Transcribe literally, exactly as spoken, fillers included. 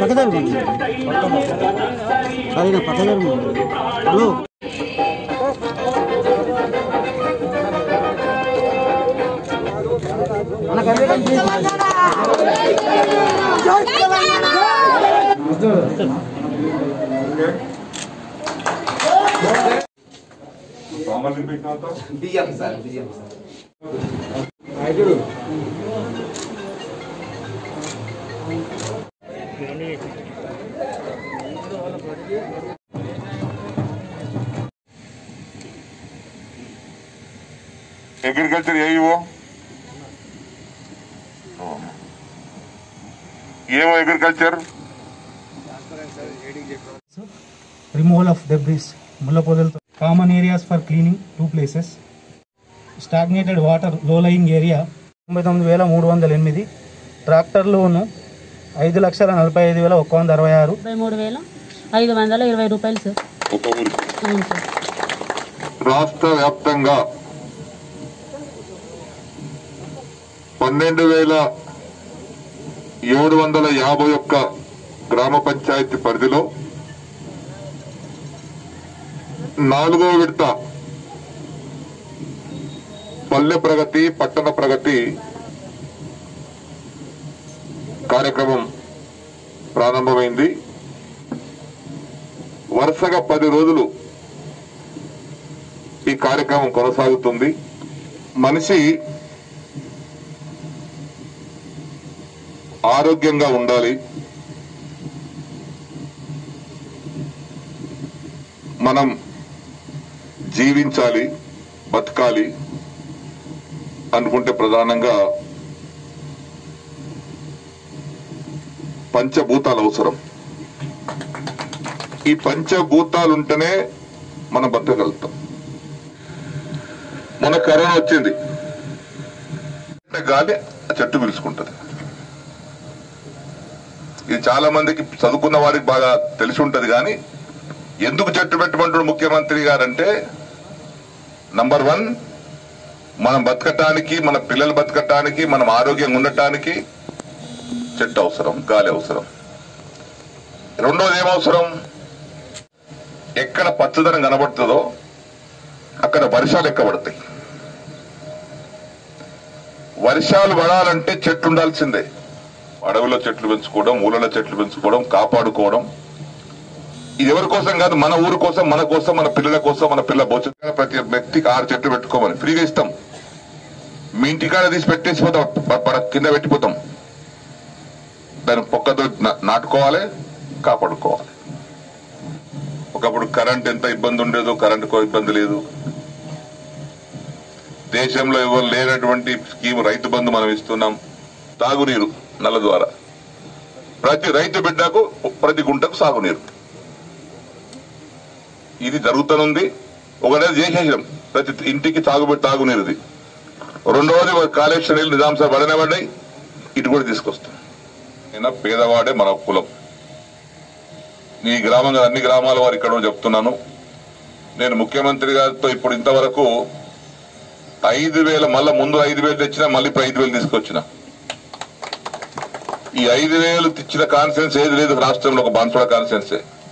Hello బియ్యం sir బియ్యం sir agriculture ఏవో ఏమో అగ్రికల్చర్ రిమూవల్ ఆఫ్ డెబ్రిస్ ముళ్ళ పొదలతో common areas for cleaning two places stagnated water లో లయింగ్ ఏరియా తొంభై తొమ్మిది వేల మూడు వందల ఎనిమిది ట్రాక్టర్ లోను ఐదు లక్షల నలభై ఐదు వేల ఒక్క వంద అరవై ఆరు ముప్పై మూడు వేల ఐదు వందల ఇరవై రూపాయలు సార్. రాష్ట్ర వ్యాప్తంగా పన్నెండు వేల ఏడు వందల యాభై ఒక్క గ్రామ పంచాయతీ పరిధిలో నాలుగో విడత పల్లె ప్రగతి పట్టణ ప్రగతి కార్యక్రమం ప్రారంభమైంది. వరుసగా పది రోజులు ఈ కార్యక్రమం కొనసాగుతుంది. మనిషి ఆరోగ్యంగా ఉండాలి, మనం జీవించాలి, బతకాలి అనుకుంటే ప్రధానంగా పంచభూతాలు అవసరం. ఈ పంచభూతాలు ఉంటేనే మనం బతకగలుగుతాం. మన కరోనా వచ్చింది, గాలి చెట్టు పిలుచుకుంటది. ఇది చాలా మందికి చదువుకున్న వారికి బాగా తెలిసి ఉంటది. కానీ ఎందుకు చెట్టు పెట్టమంటాడు ముఖ్యమంత్రి గారంటే, నంబర్ వన్, మనం బతకటానికి, మన పిల్లలు బతకటానికి, మనం ఆరోగ్యంగా ఉండటానికి చెట్టు అవసరం, గాలి అవసరం. రెండోది ఏమవసరం, ఎక్కడ పచ్చదనం కనబడుతుందో అక్కడ వర్షాలు ఎక్కబడతాయి. వర్షాలు పడాలంటే చెట్లు ఉండాల్సిందే. అడవిలో చెట్లు పెంచుకోవడం, ఊళ్ళలో చెట్లు పెంచుకోవడం, కాపాడుకోవడం, ఇది ఎవరి కోసం కాదు, మన ఊరు కోసం, మన కోసం, మన పిల్లల కోసం, మన పిల్లల భవిష్యత్తు. ప్రతి వ్యక్తికి ఆరు చెట్లు పెట్టుకోమని ఫ్రీగా ఇస్తాం. మీ ఇంటికాడ తీసి పెట్టేసిపోతాం, కింద పెట్టిపోతాం. దాన్ని పొక్కతో నాటుకోవాలి, కాపాడుకోవాలి. ఒకప్పుడు కరెంట్ ఎంత ఇబ్బంది ఉండేదో కరెంటుకో ఇబ్బంది లేదు. దేశంలో ఎవరు లేనటువంటి స్కీమ్ రైతు బంధు మనం ఇస్తున్నాం. తాగునీరు నల్ల ద్వారా ప్రతి రైతు బిడ్డకు ప్రతి గుంటకు సాగునీరు, ఇది జరుగుతూనుంది. ఒకటేది చేసేసాం, ప్రతి ఇంటికి తాగు తాగునీరుది. రెండవది కాళేశ్వర నీళ్ళు నిజాం సార్ పడనే పడ్డాయి, ఇటు కూడా తీసుకొస్తాం. అయినా పేదవాడే మన కులం. ఈ గ్రామంగా అన్ని గ్రామాల వారు ఇక్కడ చెప్తున్నాను. నేను ముఖ్యమంత్రి గారితో ఇప్పుడు ఇంతవరకు ఐదు వేల మళ్ళా ముందు ఐదు వేలు తెచ్చినా మళ్ళీ ఇప్పుడు ఐదు వేలు తీసుకొచ్చిన. ఈ ఐదు వేలు తెచ్చిన కాన్ఫరెన్స్ ఏది లేదు రాష్ట్రంలో, ఒక బాన్సువాడ కాన్ఫరెన్సే.